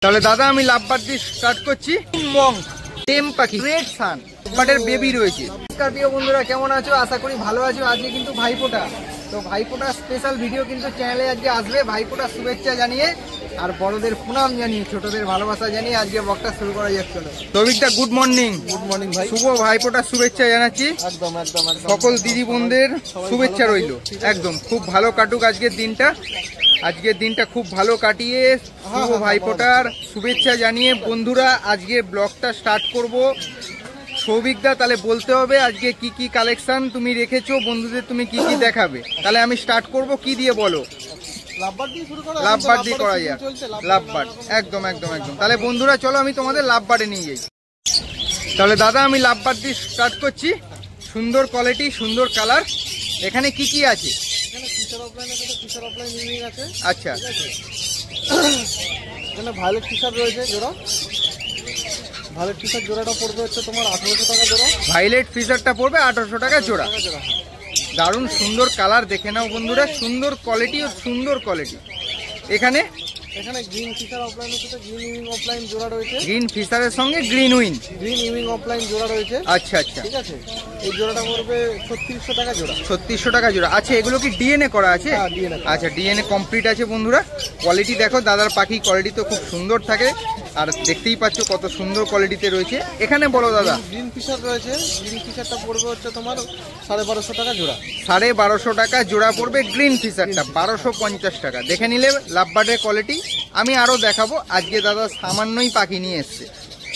তাহলে দাদা আমি লাভবার্ড দিয়ে স্টার্ট করছি। মং টেম পাখি রেড সান বাটের বেবি রয়েছে। নমস্কার প্রিয় বন্ধুরা, কেমন আছো? আশা করি ভালো আছো। আজকে কিন্তু ভাইফোঁটা, তো ভাইফোঁটা স্পেশাল ভিডিও কিন্তু চ্যানেলে আজকে আসবে। ভাইফোঁটার শুভেচ্ছা জানিয়ে আর বড়দের প্রণাম জানিয়ে ছোটদের ভালোবাসা জানিয়ে আজকে ব্লগটা শুরু করা যাচ্ছে। তৌফিকদা গুড মর্নিং। গুড মর্নিং ভাই। শুভ ভাইফোঁটার শুভেচ্ছা জানাচ্ছি। একদম একদম সকল দিদি বোনদের শুভেচ্ছা রইল। একদম খুব ভালো কাটুক আজকের দিনটা। আজকের দিনটা খুব ভালো কাটিয়ে শুভ ভাইফোঁটার শুভেচ্ছা জানিয়ে বন্ধুরা আজকে ব্লগটা স্টার্ট করব। সৌভিকদা তাহলে বলতে হবে আজকে কি কি কালেকশন তুমি রেখেছো, বন্ধুদের তুমি কি কি দেখাবে। তাহলে আমি স্টার্ট করব কি দিয়ে বলো? লাভবার্ড দিয়ে করা যায়। লাভবার্ড একদম একদম একদম। তাহলে বন্ধুরা চলো আমি তোমাদের লাভবার্ডে নিয়ে যাই। তাহলে দাদা আমি লাভবার্ড দিয়ে স্টার্ট করছি। সুন্দর কোয়ালিটি, সুন্দর কালার। এখানে কি কি আছে? আচ্ছা, এখানে ভায়োলেট টি-শার্ট রয়েছে জোড়া। ভায়োলেট টি-শার্ট জোড়াটা পড়বে হচ্ছে তোমার 1800 টাকা জোড়া। ভায়োলেট টি-শার্টটা পড়বে 1800 টাকা জোড়া। দারুণ সুন্দর কালার, দেখে নাও বন্ধুরা। সুন্দর কোয়ালিটি ও সুন্দর কোয়ালিটি। এখানে গ্রিন ফিশার অফলাইনের সাথে গ্রিন উইং অফলাইন জোড়া রয়েছে। গ্রিন ফিশারের সঙ্গে গ্রিন উইং অফলাইন জোড়া রয়েছে। আচ্ছা আচ্ছা, ঠিক আছে। এই জোড়াটা পড়বে 3600 টাকা জোড়া। 3600 টাকা জোড়া। আচ্ছা, এগুলো কি ডিএনএ করা আছে? আচ্ছা, ডিএনএ কমপ্লিট আছে বন্ধুরা। কোয়ালিটি দেখো, দাদার পাখি কোয়ালিটি তো খুব সুন্দর থাকে আর দেখতেই পাচ্ছ কত সুন্দর কোয়ালিটিতে রয়েছে। এখানে বলো দাদা। গ্রিন ফিশার রয়েছে। গ্রিন ফিশারটা পড়বে হচ্ছে তোমার 1250 টাকা জোড়া। 1250 টাকা জোড়া পড়বে গ্রিন ফিশারটা। 1250 টাকা। দেখে নিলে লাভবার্ডের কোয়ালিটি। আমি আরো দেখাবো। আজকে দাদা সামান্যই পাখি নিয়ে এসছে।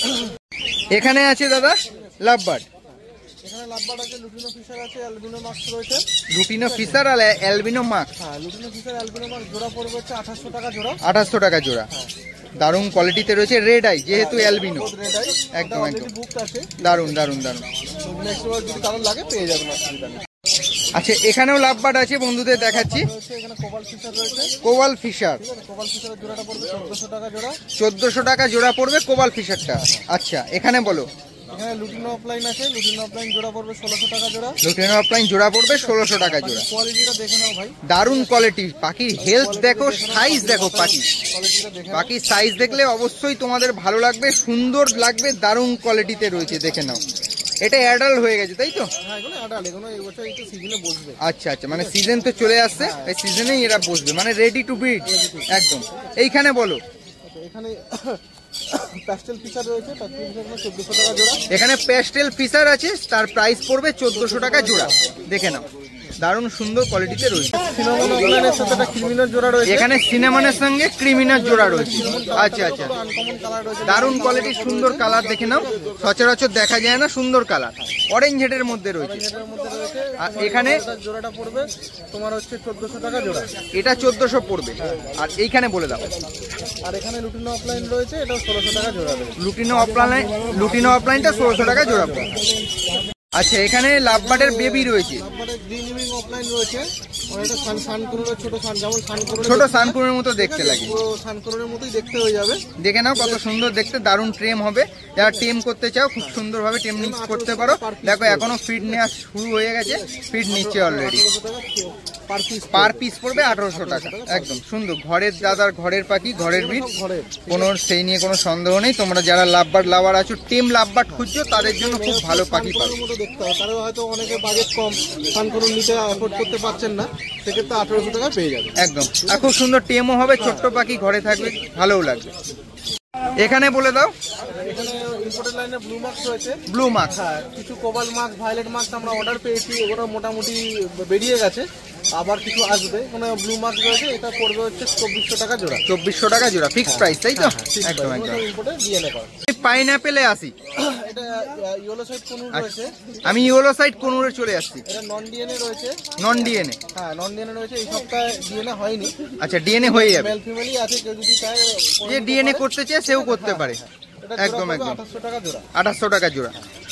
এখানে আছে দাদা লাভবার্ড। এখানে লাভবার্ড আছে, লুটিনো ফিশার আছে, অ্যালবিনো মাক্স রয়েছে। লুটিনো ফিশার আর অ্যালবিনো মাক্স। হ্যাঁ, লুটিনো ফিশার অ্যালবিনো মাক্স জোড়া পড়বে হচ্ছে 2800 টাকা জোড়া। 2800 টাকা জোড়া। দারুণ কোয়ালিটিতে রয়েছে। রেড আই যেহেতু অ্যালবিনো। একদম একদম দারুণ দারুণ দারুণ। নেক্সট বার যদি কারণ লাগে পেয়ে যাবেন, অসুবিধা নেই। আচ্ছা, এখানেও লাভবার্ড আছে বন্ধুদের দেখাচ্ছি। এখানে কোবাল ফিশার রয়েছে। কোবাল ফিশার। কোবাল ফিশারের জোড়াটা পড়বে 1400 টাকা জোড়া। 1400 টাকা জোড়া পড়বে কোবাল ফিশারটা। আচ্ছা, এখানে বলো। এখানে লুটিনো অফলাইন আছে। লুটিনো অফলাইন জোড়া পড়বে 1600 টাকা জোড়া। লুটিনো অফলাইন জোড়া পড়বে 1600 টাকা জোড়া। কোয়ালিটিটা দেখে নাও ভাই। দারুণ কোয়ালিটি। পাখির হেলথ দেখো, সাইজ দেখো। পাখির সাইজ দেখলে অবশ্যই তোমাদের ভালো লাগবে, সুন্দর লাগবে। দারুণ কোয়ালিটিতে রয়েছে, দেখে নাও। এটা অ্যাডাল্ট হয়ে গেছে তাই তো? হ্যাঁ, এগুলো অ্যাডাল্ট। এগুলো এই বছর একটু সিজনে বসবে। আচ্ছা আচ্ছা, মানে সিজন তো চলে আসছে, এই সিজনেই এরা বসবে, মানে রেডি টু ব্রিড একদম। এইখানে বলো। এখানে প্যাস্টেল ফিশার রয়েছে। প্যাস্টেল ফিশার 1400 টাকা জোড়া। এখানে প্যাস্টেল ফিশার আছে, তার প্রাইস পড়বে 1400 টাকা জোড়া। দেখে নাও, দারুণ সুন্দর কোয়ালিটিতে রয়েছে। সিনামন অফলাইনের সাথে একটা ক্রিমিনাল জোড়া রয়েছে। এখানে সিনেমানের সঙ্গে ক্রিমিনাল জোড়া রয়েছে। আচ্ছা আচ্ছা, আনকমন কালার রয়েছে। দারুণ কোয়ালিটি, সুন্দর কালার। দেখে নাও, সচরাচর দেখা যায় না, সুন্দর কালার। অরেঞ্জ হেডের মধ্যে রয়েছে। আর এখানে জোড়াটা পড়বে তোমার হচ্ছে 1400 টাকা জোড়া। এটা 1400 পড়বে। আর এইখানে বলে দাও। আর এখানে লুটিনো অফলাইন রয়েছে, এটা 1600 টাকা জোড়া রয়েছে। লুটিনো অফলাইনটা 1600 টাকা জোড়া পড়বে। আচ্ছা, এখানে লাভবার্ডের বেবি রয়েছে। লাভবার্ডের গ্রিন উইং অফলাইন রয়েছে। অনেকটা সানকুনোর ছোট সান, যেমন ছোট সানকুনোর মতো দেখতে লাগে। সানকুনোর মতোই দেখতে হয়ে যাবে। দেখে নাও কত সুন্দর দেখতে। দারুণ টেম হবে। যারা টেম করতে চাও খুব সুন্দরভাবে টেম করতে পারো। দেখো এখনো ফিড নেওয়া শুরু হয়ে গেছে, ফিড নিচ্ছে অলরেডি। পার পিস পড়বে 1800 টাকা। একদম সুন্দর। ঘরের দাদার ঘরের পাখি, ঘরের ব্রিড, কোনো সেই নিয়ে কোনো সন্দেহ নেই। তোমরা যারা লাভবার্ড লাভার আছো, টেম লাভবার্ড খুঁজছো, তাদের জন্য খুব ভালো পাখি পাবে। দেখতে হয়, কারণ হয়তো অনেকে বাজেট কম, সানকুনো নিতে অ্যাফোর্ড করতে পারছেন না, সেক্ষেত্রে 1800 টাকা পেয়ে যাবে। একদম। আর খুব সুন্দর টেমও হবে, ছোট্ট পাখি ঘরে থাকবে, ভালোও লাগবে। এখানে বলে দাও। এখানে ইম্পোর্টেড লাইনে ব্লু মার্কস রয়েছে। Blue marks. হ্যাঁ, কিছু কোবাল মার্কস, ভায়োলেট মার্কস আমরা অর্ডার পেয়েছি, ওগুলো মোটামুটি বেরিয়ে গেছে, আবার কিছু আসবে। এখানে ব্লু মার্কস রয়েছে, এটা পড়বে হচ্ছে 2400 টাকা জোড়া। 2400 টাকা জোড়া ফিক্স প্রাইস তাই তো? একদম একদম। ইম্পোর্টেড ডিএনএ করা। পাইনাপেলে আসি। এটা ইয়েলো সাইড কোনুর রয়েছে। আমি ইয়েলো সাইড কোনুরে চলে আসছি। এটা নন ডিএনএ রয়েছে। Non DNA? হ্যাঁ, নন ডিএনএ রয়েছে। এই সপ্তাহে ডিএনএ হয়নি। আচ্ছা, ডিএনএ হয়ে যাবে। মেল ফিমেলই আছে, কেউ যদি চায়, যে ডিএনএ করতে চায় সেও করতে পারে। একদম একদম। 2800 টাকা জোড়া। 2800 টাকা জোড়া।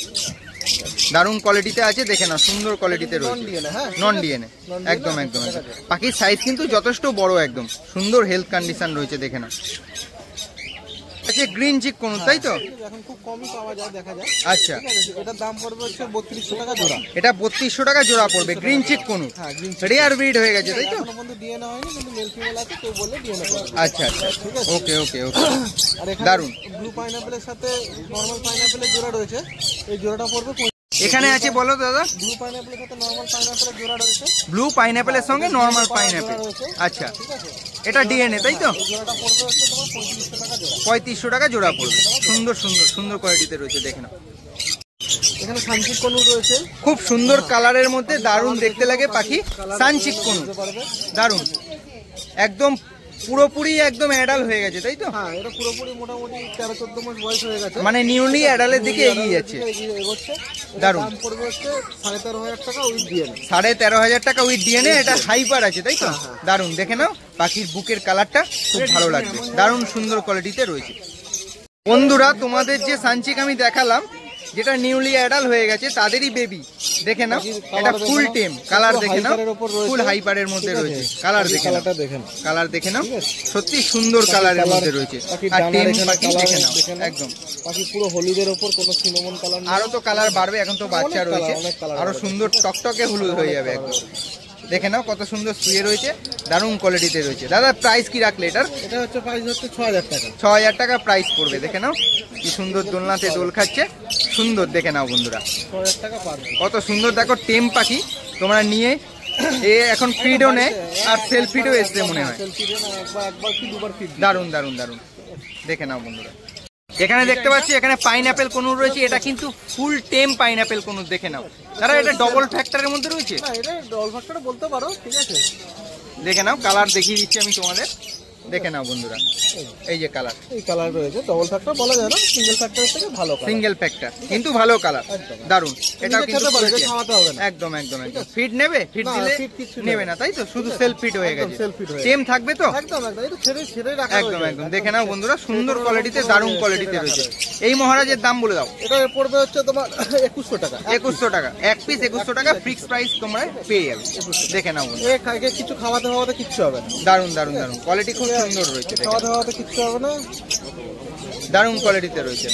দারুণ কোয়ালিটিতে আছে, দেখে নাও, সুন্দর কোয়ালিটিতে রয়েছে। Non DNA. একদম একদম। পাখির সাইজ কিন্তু যথেষ্ট বড়, একদম সুন্দর হেলথ কন্ডিশন রয়েছে, দেখে নাও। আচ্ছা গ্রিন চিক কোন তাই তো? এখন খুব কমই পাওয়া যায়, দেখা যায়। আচ্ছা, এটার দাম পড়বে হচ্ছে 3200 টাকা জোড়া। এটা 3200 টাকা জোড়া পড়বে গ্রিন চিক কোন। হ্যাঁ, গ্রিন রেয়ার ব্রিড হয়ে গেছে তাই তো? এখনো পর্যন্ত ডিএনএ হয়নি, কিন্তু মেল ফিমেল আছে, কেউ বললে ডিএনএ করবে। আচ্ছা আচ্ছা, ওকে ওকে ওকে, আর এখানে দারুন। ব্লু পাইনাপেলের সাথে নরমাল পাইনাপেলের জোড়া রয়েছে, এই জোড়াটা পড়বে। এখানে আছে বলো দাদা? ব্লু পাইনাপেলের সাথে নরমাল পাইনাপেলের জোড়া রয়েছে। ব্লু পাইনাপেলের সঙ্গে নরমাল পাইনাপেল, আচ্ছা ঠিক আছে, এটা ডিএনএ তাই তো? এই জোড়াটা পড়বে হচ্ছে তোমার 3500 টাকা জোড়া। 3500 টাকা জোড়া পড়বে। সুন্দর সুন্দর সুন্দর কোয়ালিটিতে রয়েছে, দেখে নাও। এখানে সানচিক কনুর রয়েছে, খুব সুন্দর কালারের মধ্যে, দারুণ দেখতে লাগে পাখি। সানচিক কোন, পারবে। দারুণ, একদম পুরোপুরি একদম অ্যাডাল হয়ে গেছে তাই তো? হ্যাঁ, এটা পুরোপুরি মোটামুটি 13-14 মাস বয়স হয়ে গেছে, মানে নিউলি অ্যাডালের দিকে এগিয়ে যাচ্ছে। এগোচ্ছে। দারুণ। দাম পড়বে হচ্ছে 13,500 টাকা উইথ ডিএনএ। 13,500 টাকা উইথ ডিএনএ। এটা হাইপার আছে তাই তো? দারুণ, দেখে নাও পাখির বুকের কালারটা খুব ভালো লাগবে, দারুণ সুন্দর কোয়ালিটিতে রয়েছে। বন্ধুরা তোমাদের যে সানচিক আমি দেখালাম, যেটা নিউলি অ্যাডাল হয়ে গেছে, তাদেরই বেবি, দেখে নাও। এটা ফুল টেম, কালার দেখে নাও, ফুল হাইপারের মধ্যে রয়েছে। কালার দেখে নাও, কালার দেখে নাও, সত্যি সুন্দর কালারের মধ্যে রয়েছে। আর টেম পাখি দেখে নাও, একদম পাখি পুরো হলুদের উপর, কোনো সিনামন কালার। আরো তো কালার বাড়বে, এখন তো বাচ্চা রয়েছে, আরো সুন্দর টকটকে হলুদ হয়ে যাবে একদম। দেখে নাও কত সুন্দর শুয়ে রয়েছে, দারুণ কোয়ালিটিতে রয়েছে। দাদা প্রাইস কি রাখলে এটার? এটা হচ্ছে প্রাইস হচ্ছে 6000 টাকা। 6000 টাকা প্রাইস পড়বে। দেখে নাও কি সুন্দর দোলনাতে দোল খাচ্ছে, সুন্দর। দেখে নাও বন্ধুরা 6000 টাকা পারবে। কত সুন্দর, দেখো টেম পাখি তোমরা নিয়ে। এ এখন ফিডও নেয় আর সেলফ ফিডও এসছে মনে হয়। একবার কি দুবার ফিড। দারুণ দারুণ দারুণ, দেখে নাও বন্ধুরা। এখানে দেখতে পাচ্ছি এখানে পাইনাপেল কনুর রয়েছে, এটা কিন্তু ফুল টেম পাইনাপেল কনুর। দেখে নাও দাদা, এটা ডবল ফ্যাক্টরের মধ্যে রয়েছে। না, এটা ডবল ফ্যাক্টর বলতে পারো, ঠিক আছে। দেখে নাও কালার দেখিয়ে দিচ্ছি আমি তোমাদের, দেখে নাও বন্ধুরা, এই যে কালার, এই কালার রয়েছে। ডবল ফ্যাক্টর বলা যায় না, সিঙ্গেল ফ্যাক্টরের থেকে ভালো কালার। সিঙ্গেল ফ্যাক্টর কিন্তু ভালো কালার, দারুণ। এটাও কিন্তু খাওয়াতে হবে না, একদম একদম একদম। ফিড নেবে? ফিড না, দিলে feed কিছু নেবে না তাই তো? শুধু সেলফ ফিড হয়ে গেছে। self feed হয়ে টেম থাকবে তো? একদম একদম। এটা ছেড়ে ছেড়ে রাখা একদম একদম। দেখে নাও বন্ধুরা, সুন্দর কোয়ালিটিতে, দারুণ কোয়ালিটিতে রয়েছে। এই মহারাজের দাম বলে দাও। এটা পড়বে হচ্ছে তোমার 2100 টাকা। 2100 টাকা এক পিস, 2100 টাকা ফিক্স প্রাইস তোমরা পেয়ে যাবে। দেখে নাও বন্ধুরা, এ খাইকে কিছু খাওয়াতে খাওয়াতে কিচ্ছু হবে না। দারুণ দারুণ দারুণ কোয়ালিটি, খুব সুন্দর রয়েছে। খাওয়াতে খাওয়াতে কিচ্ছু হবে না, দারুণ কোয়ালিটিতে রয়েছে।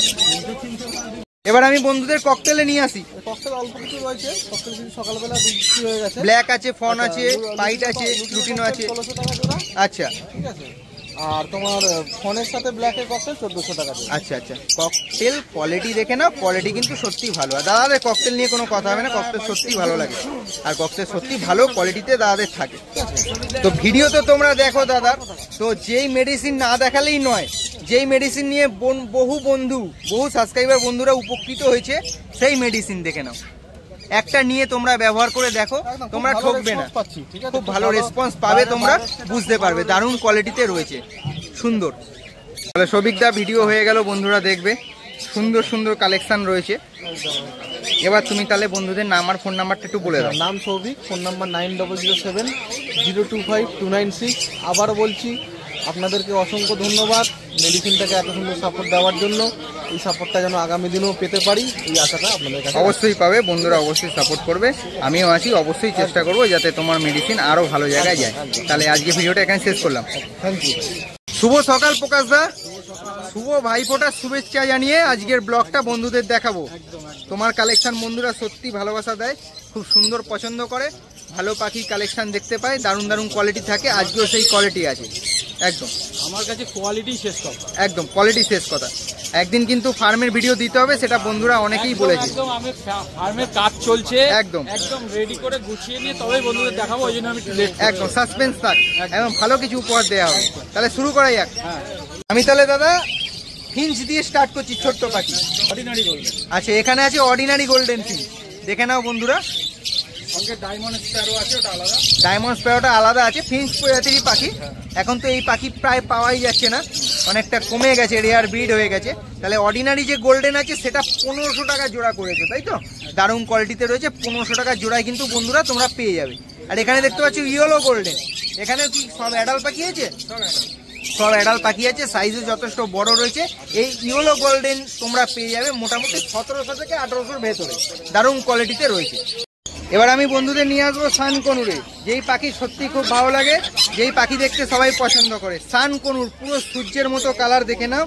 এবার আমি বন্ধুদের ককটেলে নিয়ে আসি। ককটেল অল্প কিছু রয়েছে, ককটেল কিন্তু সকালবেলা বিক্রি হয়ে গেছে। ব্ল্যাক আছে, ফন আছে, হোয়াইট আছে, লুটিনো আছে। 1600 টাকা জোড়া, আচ্ছা ঠিক আছে। আর তোমার ফোনের সাথে ব্ল্যাকের ককটেল 1400 টাকা জোড়া। আচ্ছা আচ্ছা। ককটেল কোয়ালিটি দেখে নাও, কোয়ালিটি কিন্তু সত্যি ভালো। আর দাদাদের ককটেল নিয়ে কোনো কথা হবে না, ককটেল সত্যি ভালো লাগে, আর ককটেল সত্যি ভালো কোয়ালিটিতে দাদাদের থাকে। তো ভিডিও তো তোমরা দেখো দাদার, তো যেই মেডিসিন না দেখালেই নয়, যেই মেডিসিন নিয়ে বহু বন্ধু, বহু সাবস্ক্রাইবার বন্ধুরা উপকৃত হয়েছে, সেই মেডিসিন দেখে নাও। একটা নিয়ে তোমরা ব্যবহার করে দেখো, তোমরা ঠকবে না, খুব ভালো রেসপন্স পাবে, তোমরা বুঝতে পারবে দারুণ কোয়ালিটিতে রয়েছে, সুন্দর। তাহলে সবিকদা ভিডিও হয়ে গেল, বন্ধুরা দেখবে সুন্দর সুন্দর কালেকশন রয়েছে। এবার তুমি তাহলে বন্ধুদের নাম আর ফোন নাম্বারটা একটু বলে দাও। নাম সৌভিক, ফোন নাম্বার 9007025296। আবারও বলছি, আপনাদেরকে অসংখ্য ধন্যবাদ মেডিসিনটাকে এত সুন্দর সাপোর্ট দেওয়ার জন্য। এই সাপোর্টটা যেন আগামী দিনেও পেতে পারি, এই আশাটা আপনাদের কাছে। অবশ্যই পাবে বন্ধুরা, অবশ্যই সাপোর্ট করবে, আমিও আছি, অবশ্যই চেষ্টা করবো যাতে তোমার মেডিসিন আরো ভালো জায়গায় যায়। তাহলে আজকে ভিডিওটা এখানে শেষ করলাম। Thank you. শুভ সকাল প্রকাশ দা, শুভ ভাইফোঁটার শুভেচ্ছা জানিয়ে আজকের ব্লগটা বন্ধুদের দেখাবো। তোমার কালেকশন বন্ধুরা সত্যি ভালোবাসা দেয়, খুব সুন্দর পছন্দ করে, ভালো পাখি কালেকশন দেখতে পায়, দারুণ দারুণ কোয়ালিটি থাকে। আজকেও সেই কোয়ালিটি আছে, একদম আমার কাছে কোয়ালিটি শেষ কথা, একদম কোয়ালিটি শেষ কথা। একদিন কিন্তু ফার্মের ভিডিও দিতে হবে, সেটা বন্ধুরা অনেকেই বলেছে। একদম আমি ফার্মের কাজ চলছে, একদম একদম রেডি করে গুছিয়ে নিয়ে তবে বন্ধুদের দেখাবো, ওই জন্য আমি একটু লেট। একদম সাসপেন্স থাক, একদম ভালো কিছু উপহার দেওয়া হবে। তাহলে শুরু করা যাক। হ্যাঁ, আমি তাহলে দাদা ফিঞ্চ দিয়ে স্টার্ট করছি, ছোট্ট পাখি। অর্ডিনারি গোল্ডেন, আচ্ছা এখানে আছে অর্ডিনারি গোল্ডেন ফিঞ্চ, দেখে নাও বন্ধুরা। সঙ্গে ডায়মন্ড স্প্যারো আছে, ওটা আলাদা। ডায়মন্ড স্প্যারোটা আলাদা আছে, ফিঞ্চ প্রজাতিরই পাখি। এখন তো এই পাখি প্রায় পাওয়াই যাচ্ছে না, অনেকটা কমে গেছে, রেয়ার ব্রিড হয়ে গেছে। তাহলে অর্ডিনারি যে গোল্ডেন আছে সেটা 1500 টাকা জোড়া করেছে, তাই তো? দারুণ কোয়ালিটিতে রয়েছে, 1500 টাকা জোড়ায় কিন্তু বন্ধুরা তোমরা পেয়ে যাবে। আর এখানে দেখতে পাচ্ছি ইয়েলো গোল্ডেন, এখানেও কি সব অ্যাডাল পাখি আছে? সব অ্যাডাল পাখি আছে, সাইজও যথেষ্ট বড় রয়েছে। এই ইয়েলো গোল্ডেন তোমরা পেয়ে যাবে মোটামুটি 1700 থেকে 1800-র ভেতরে, দারুণ কোয়ালিটিতে রয়েছে। এবার আমি বন্ধুদের নিয়ে আসবো সানকনুরে, যেই পাখি সত্যি খুব ভালো লাগে, যেই পাখি দেখতে সবাই পছন্দ করে। সানকনুর পুরো সূর্যের মতো কালার, দেখে নাও,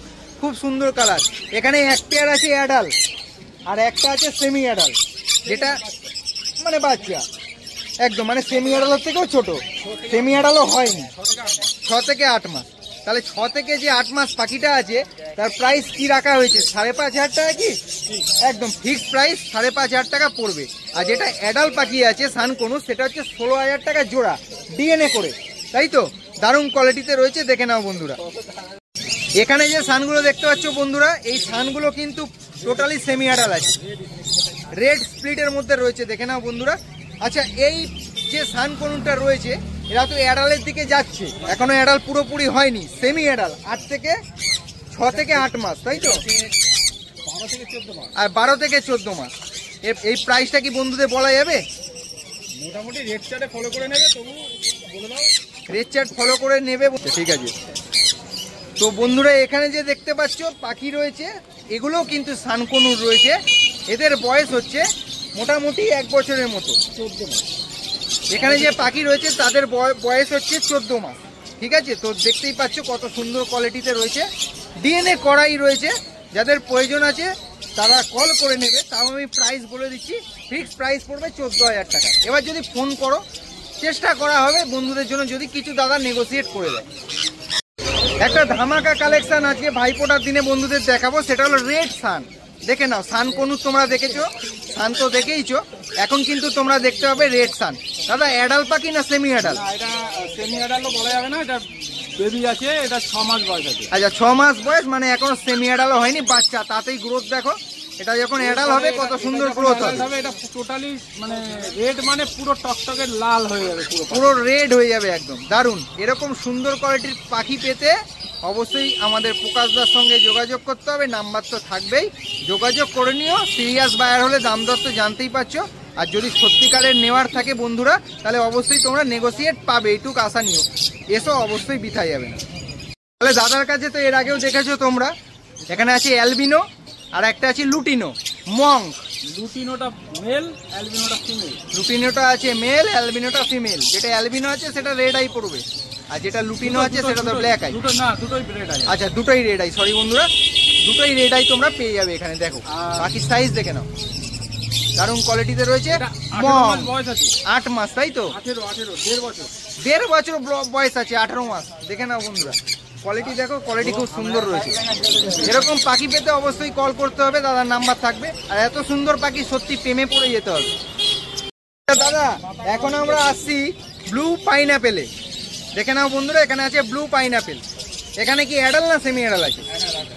খুব সুন্দর কালার। এখানে এক পেয়ার আছে অ্যাডাল আর একটা আছে সেমি অ্যাডাল, যেটা মানে বাচ্চা একদম, মানে সেমি অ্যাডালের থেকেও ছোট, সেমি অ্যাডালও হয়নি, 6 থেকে 8 মাস। তাহলে 6 থেকে যে 8 মাস পাখিটা আছে তার প্রাইস কি রাখা হয়েছে? 5,500 টাকা কি? একদম ফিক্সড প্রাইস 5,500 টাকা পড়বে। আর যেটা অ্যাডাল পাখি আছে সানকনু, সেটা হচ্ছে 16,000 টাকা জোড়া ডিএনএ করে, তাই তো? দারুণ কোয়ালিটিতে রয়েছে, দেখে নাও বন্ধুরা। এখানে যে সানগুলো দেখতে পাচ্ছ বন্ধুরা, এই সানগুলো কিন্তু টোটালি সেমি অ্যাডাল আছে, রেড স্প্লিটের মধ্যে রয়েছে, দেখে নাও বন্ধুরা। আচ্ছা, এই যে সানকনুটা রয়েছে এরা তো অ্যাডালের দিকে যাচ্ছে, এখনো অ্যাডাল পুরোপুরি হয়নি, সেমি অ্যাডাল 6 থেকে 8 মাস, তাই তো? আর 12 থেকে 14 মাস। এই প্রাইসটা কি বন্ধুদের বলা যাবে? মোটামুটি রেড চার্টে ফলো করে নেবে, তবু বলে দাও। রেড চার্ট ফলো করে নেবে, ঠিক আছে। তো বন্ধুরা এখানে যে দেখতে পাচ্ছ পাখি রয়েছে, এগুলোও কিন্তু সানকনুর রয়েছে। এদের বয়স হচ্ছে মোটামুটি 1 বছরের মতো, 14 মাস। এখানে যে পাখি রয়েছে তাদের বয়স হচ্ছে 14 মাস, ঠিক আছে? তো দেখতেই পাচ্ছ কত সুন্দর কোয়ালিটিতে রয়েছে, ডিএনএ করাই রয়েছে। যাদের প্রয়োজন আছে তারা কল করে নেবে। তাও আমি প্রাইস বলে দিচ্ছি, ফিক্সড প্রাইস পড়বে 14,000 টাকা। এবার যদি ফোন করো চেষ্টা করা হবে বন্ধুদের জন্য যদি কিছু দাদা নেগোসিয়েট করে দেয়। একটা ধামাকা কালেকশন আজকে ভাইফোঁটার দিনে বন্ধুদের দেখাবো, সেটা হলো রেড সান। দেখে নাও, সানকনু তোমরা দেখেছো, সান তো দেখেইছো, এখন কিন্তু তোমরা দেখতে পাবে রেড সান। দাদা অ্যাডাল পাখি না সেমি অ্যাডাল? এটা সেমি অ্যাডালও বলা যাবে না, এটা বেবি আছে, এটা 6 মাস বয়স আছে। আচ্ছা, 6 মাস বয়স, মানে এখনো সেমি অ্যাডালও হয়নি, বাচ্চা, তাতেই গ্রোথ দেখো। এটা যখন অ্যাডাল হবে কত সুন্দর গ্রোথ হবে। এটা টোটালি মানে রেড, মানে পুরো টকটকে লাল হয়ে যাবে, পুরো রেড হয়ে যাবে একদম, দারুণ। এরকম সুন্দর কোয়ালিটির পাখি পেতে অবশ্যই আমাদের প্রকাশদার সঙ্গে যোগাযোগ করতে হবে, নাম্বার তো থাকবেই, যোগাযোগ করে নিও। সিরিয়াস বায়ার হলে দাম দর তো জানতেই পারছো, আর যদি সত্যিকারের নেওয়ার থাকে বন্ধুরা তাহলে অবশ্যই তোমরা নেগোসিয়েট পাবে, এইটুকু আশা নিও, এসো অবশ্যই বিথা যাবে না। তাহলে দাদার কাছে তো এর আগেও দেখেছো তোমরা, এখানে আছে অ্যালবিনো আর একটা আছে লুটিনো মঙ্ক। লুটিনোটা মেল, অ্যালবিনোটা ফিমেল। লুটিনোটা আছে মেল, অ্যালবিনোটা ফিমেল। যেটা অ্যালবিনো আছে সেটা রেড আই পড়বে, আর যেটা লুটিনো আছে সেটা তো ব্ল্যাক আই। দুটোই রেড আই। আচ্ছা, দুটোই রেড আই, সরি বন্ধুরা, দুটোই রেড আই তোমরা পেয়ে যাবে এখানে। দেখো বাকির সাইজ দেখে নাও, দারুণ কোয়ালিটিতে রয়েছে। 8 মাস, তাই তো? 1.5 বছর বয়স আছে, 18 মাস। দেখে নাও বন্ধুরা, কোয়ালিটি দেখো, কোয়ালিটি খুব সুন্দর রয়েছে। এরকম পাখি পেতে অবশ্যই কল করতে হবে, দাদার নাম্বার থাকবে। আর এত সুন্দর পাখি সত্যি প্রেমে পড়ে যেতে হবে। দাদা এখন আমরা আসছি ব্লু পাইনাপেলে, দেখে নাও বন্ধুরা, এখানে আছে ব্লু পাইনাপেল। এখানে কি অ্যাডাল না সেমি অ্যাডাল আছে?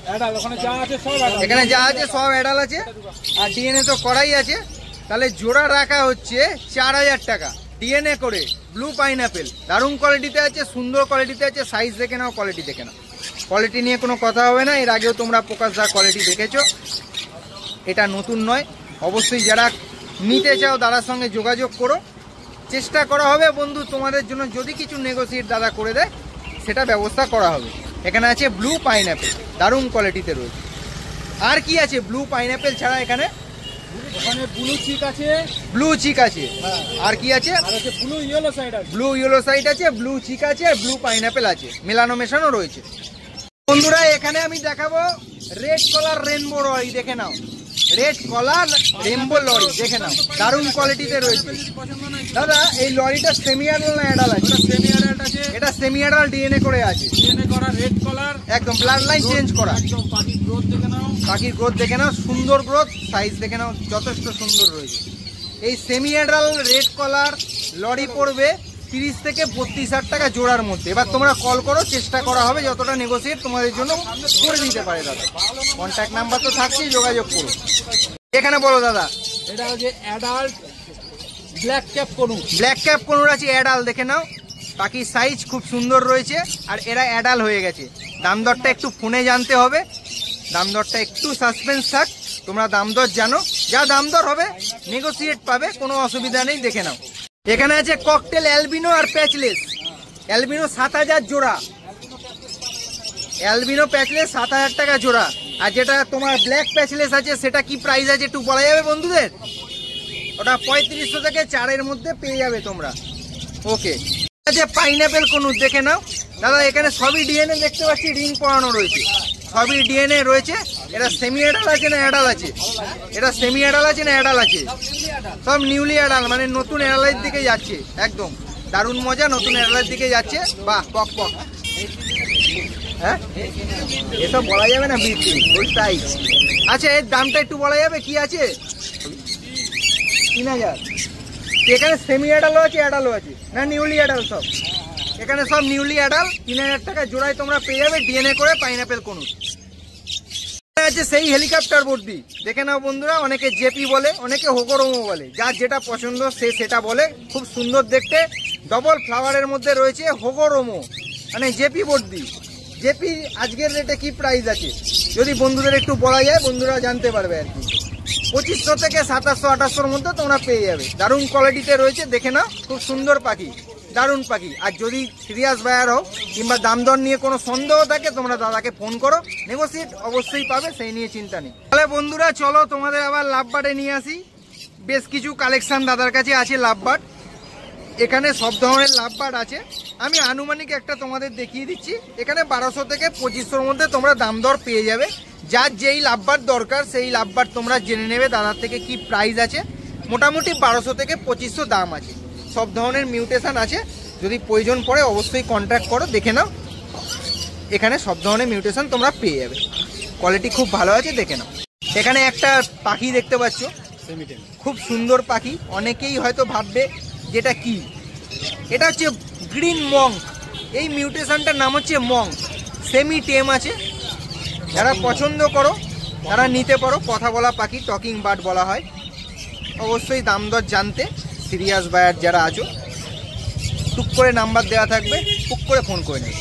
এখানে যা আছে সব অ্যাডাল আছে, আর ডিএনএ তো করাই আছে। তাহলে জোড়া রাখা হচ্ছে 4,000 টাকা ডিএনএ করে। ব্লু পাইনাপেল দারুণ কোয়ালিটিতে আছে, সুন্দর কোয়ালিটিতে আছে, সাইজ দেখে নাও, কোয়ালিটি দেখে নাও। কোয়ালিটি নিয়ে কোনো কথা হবে না, এর আগেও তোমরা প্রকাশদার কোয়ালিটি দেখেছো, এটা নতুন নয়। অবশ্যই যারা নিতে চাও দাদার সঙ্গে যোগাযোগ করো, চেষ্টা করা হবে বন্ধু তোমাদের জন্য, যদি কিছু নেগোসিয়েট দাদা করে দেয় সেটা ব্যবস্থা করা হবে। এখানে আছে ব্লু পাইনাপেল, দারুণ কোয়ালিটিতে রয়েছে। আর কি আছে ব্লু পাইনাপেল ছাড়া? এখানে ব্লু চিক আছে, ব্লু চিক আছে, আর কি আছে? ব্লু ইয়েলো সাইড আছে, ব্লু ইয়েলো সাইড আছে, ব্লু চিক আছে, আর ব্লু পাইনাপেল আছে, মেলানো মেশানো রয়েছে। বন্ধুরা এখানে আমি দেখাবো রেড কলার রেনবো লরি, দেখে নাও, রেড কলার রেনবো লরি দেখে নাও, দারুণ কোয়ালিটিতে রয়েছে। দাদা এই লরিটা সেমি অ্যাডাল না অ্যাডাল আছে? সেমি অ্যাডাল্ট আছে, এটা সেমি অ্যাডাল ডিএনএ করে আছে, ডিএনএ করা, রেড কলার, একদম ব্লাড লাইন চেঞ্জ করা। একদম পাখির গ্রোথ দেখে নাও, পাখির গ্রোথ দেখে নাও, সুন্দর গ্রোথ, সাইজ দেখে নাও, যথেষ্ট সুন্দর রয়েছে। এই semi adult red collar lory পড়বে 30 থেকে 32,000 টাকা জোড়ার মধ্যে। এবার তোমরা কল করো, চেষ্টা করা হবে যতটা নেগোসিয়েট তোমাদের জন্য করে দিতে পারে দাদা। কন্ট্যাক্ট নাম্বার তো থাকছেই, যোগাযোগ করো। এখানে বলো দাদা, এটা হচ্ছে adult black cap conure. Black cap conure আছে অ্যাডাল, দেখে নাও, পাখির সাইজ খুব সুন্দর রয়েছে, আর এরা অ্যাডাল হয়ে গেছে। দাম দরটা একটু ফোনে জানতে হবে, দাম দরটা একটু সাসপেন্স থাক, তোমরা দাম দর জানো, যা দাম দর হবে নেগোসিয়েট পাবে, কোনো অসুবিধা নেই। দেখে নাও এখানে আছে ককটেল অ্যালবিনো আর প্যাচলেস। অ্যালবিনো 7,000 জোড়া, অ্যালবিনো প্যাচলেস 7,000 টাকা জোড়া। আর যেটা তোমার ব্ল্যাক প্যাচলেস আছে সেটা কি প্রাইস আছে একটু বলা যাবে বন্ধুদের? ওটা 3500 থেকে 4-এর মধ্যে পেয়ে যাবে তোমরা। ওকে, আছে পাইনাপেল কোন, দেখে নাও দাদা, এখানে সবই ডিএনএ দেখতে পাচ্ছি, রিং পরানো রয়েছে, সবই ডিএনএ রয়েছে। এটা সেমি অ্যাডাল আছে না অ্যাডাল আছে, এটা সেমি অ্যাডাল আছে না অ্যাডাল আছে, সব নিউলি অ্যাডাল, মানে নতুন অ্যাডালের দিকে যাচ্ছে। একদম দারুণ মজা, নতুন অ্যাডালের দিকে যাচ্ছে। বাহ, পক পক। হ্যাঁ, এসব বলা যাবে না বিক্রি, ওই সাইজ। আচ্ছা, এর দামটা একটু বলা যাবে কি আছে? 3000। এখানে সেমি অ্যাডালও আছে, অ্যাডালও আছে না নিউলি অ্যাডাল সব? এখানে সব নিউলি অ্যাডাল। 3000 টাকা জোড়ায় তোমরা পেয়ে যাবে ডিএনএ করে পাইনাপেল কোনুর। আছে সেই হেলিকপ্টার বর্দি, দেখে নাও বন্ধুরা। অনেকে জেপি বলে, অনেকে হোগোরোমো বলে, যার যেটা পছন্দ সে সেটা বলে। খুব সুন্দর দেখতে, ডবল ফ্লাওয়ারের মধ্যে রয়েছে হোগোরোমো, মানে জেপি বর্দি। জেপি আজকের রেটে কি প্রাইস আছে যদি বন্ধুদের একটু বলা যায়, বন্ধুরা জানতে পারবে আর কি। 2500 থেকে 2700-2800-র মধ্যে তোমরা পেয়ে যাবে। দারুণ কোয়ালিটিতে রয়েছে, দেখে নাও। খুব সুন্দর পাখি, দারুণ পাখি। আর যদি সিরিয়াস বায়ার হও কিংবা দাম দর নিয়ে কোনো সন্দেহ থাকে, তোমরা দাদাকে ফোন করো, নেগোসিয়েট অবশ্যই পাবে, সেই নিয়ে চিন্তা নেই। তাহলে বন্ধুরা চলো তোমাদের আবার লাভবার্ডে নিয়ে আসি। বেশ কিছু কালেকশন দাদার কাছে আছে লাভবার্ড। এখানে সব ধরনের লাভবার্ড আছে। আমি আনুমানিক একটা তোমাদের দেখিয়ে দিচ্ছি। এখানে 1200 থেকে 2500-র মধ্যে তোমরা দাম দর পেয়ে যাবে। যার যেই লাভবার্ড দরকার সেই লাভবার্ড তোমরা জেনে নেবে দাদার থেকে কি প্রাইস আছে। মোটামুটি 1200 থেকে 2500 দাম আছে। সব ধরনের মিউটেশন আছে, যদি প্রয়োজন পড়ে অবশ্যই কন্ট্যাক্ট করো, দেখে নাও। এখানে সব ধরনের মিউটেশন তোমরা পেয়ে যাবে, কোয়ালিটি খুব ভালো আছে, দেখে নাও। এখানে একটা পাখি দেখতে পাচ্ছ, খুব সুন্দর পাখি। অনেকেই হয়তো ভাববে যেটা কি, এটা হচ্ছে গ্রিন মঙ্ক। এই মিউটেশনটার নাম হচ্ছে মঙ্ক, সেমি টেম আছে। যারা পছন্দ করো তারা নিতে পারো। কথা বলা পাখি, টকিং বার্ড বলা হয়। অবশ্যই দাম দর জানতে সিরিয়াস বায়ার যারা আছো, টুক করে নাম্বার দেওয়া থাকবে, টুক করে ফোন করে নেবে।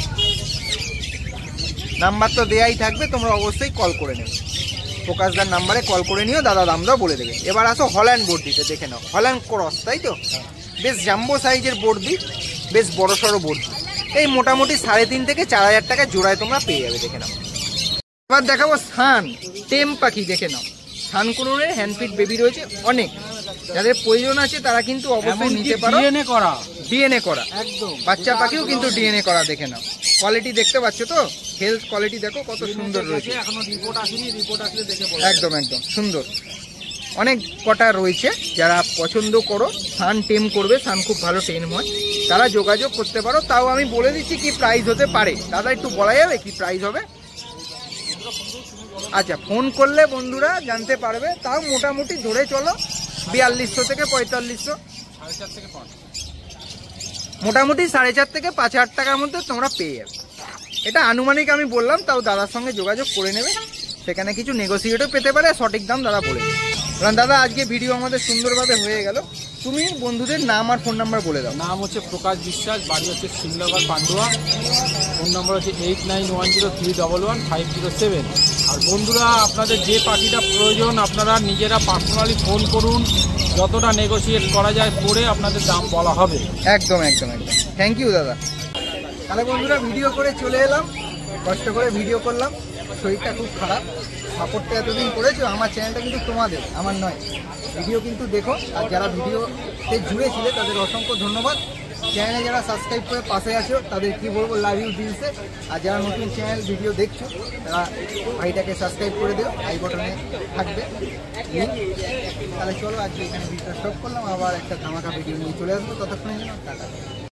নাম্বার তো দেয়াই থাকবে, তোমরা অবশ্যই কল করে নেবে। প্রকাশদার নাম্বারে কল করে নিও, দাদা দামটা বলে দেবে। এবার আসো হল্যান্ড বর্দিতে, দেখে নাও। হল্যান্ড ক্রস, তাই তো? বেশ জাম্বো সাইজের বর্দি, বেশ বড় সড়ো বর্দি। এই মোটামুটি 3.5 থেকে 4000 টাকা জোড়ায় তোমরা পেয়ে যাবে, দেখে নাও। এবার দেখাবো সান টেম পাখি, দেখে নাও। সান কোনোরের হ্যান্ডফিট বেবি রয়েছে অনেক। যাদের প্রয়োজন আছে তারা কিন্তু অবশ্যই নিতে পারো। ডিএনএ করা একদম, বাচ্চা পাখিও কিন্তু ডিএনএ করা, দেখে নাও। কোয়ালিটি দেখতে পাচ্ছ তো, হেলথ কোয়ালিটি দেখো কত সুন্দর রয়েছে। এখনো রিপোর্ট আসেনি, রিপোর্ট আসলে দেখে একদম একদম সুন্দর। অনেক কটা রয়েছে। যারা পছন্দ করো, সান টেম করবে, সান খুব ভালো টেম হয়, তারা যোগাযোগ করতে পারো। তাও আমি বলে দিচ্ছি কি প্রাইস হতে পারে। দাদা একটু বলা যাবে কি প্রাইস হবে? আচ্ছা, ফোন করলে বন্ধুরা জানতে পারবে। তাও মোটামুটি ধরে চলো 4200 থেকে 4500, মোটামুটি 4.5 থেকে 5000 টাকার মধ্যে তোমরা পেয়ে যাবে। এটা আনুমানিক আমি বললাম, তাও দাদার সঙ্গে যোগাযোগ করে নেবে। সেখানে কিছু নেগোসিয়েটও পেতে পারে, সঠিক দাম দাদা বলে দেবে। কারণ দাদা আজকে ভিডিও আমাদের সুন্দরভাবে হয়ে গেল। তুমি বন্ধুদের নাম আর ফোন নাম্বার বলে দাও। নাম হচ্ছে প্রকাশ বিশ্বাস, বাড়ি হচ্ছে শিমলাগড় পান্ডুয়া, ফোন নম্বর হচ্ছে 8910311507। আর বন্ধুরা আপনাদের যে পাখিটা প্রয়োজন আপনারা নিজেরা পার্সোনালি ফোন করুন, যতটা নেগোসিয়েট করা যায় করে আপনাদের দাম বলা হবে। একদম একদম একদম, থ্যাংক ইউ দাদা। তাহলে বন্ধুরা ভিডিও করে চলে এলাম, কষ্ট করে ভিডিও করলাম, শরীরটা খুব খারাপ। সাপোর্টটা এতদিন করেছো, আমার চ্যানেলটা কিন্তু তোমাদের, আমার নয়। ভিডিও কিন্তু দেখো, আর যারা ভিডিওতে জুড়ে ছিলে তাদের অসংখ্য ধন্যবাদ। চ্যানেলে যারা সাবস্ক্রাইব করে পাশে আছো তাদের কি বলবো, লাভ ইউ দিলসে। আর যারা নতুন চ্যানেল ভিডিও দেখছো তারা ভাইটাকে সাবস্ক্রাইব করে দিও, আই বটনে থাকবে। তাহলে চলো আজকে এখানে ভিডিওটা স্টপ করলাম, আবার একটা ধামাকা ভিডিও নিয়ে চলে আসবো। ততক্ষণের জন্য টাটা।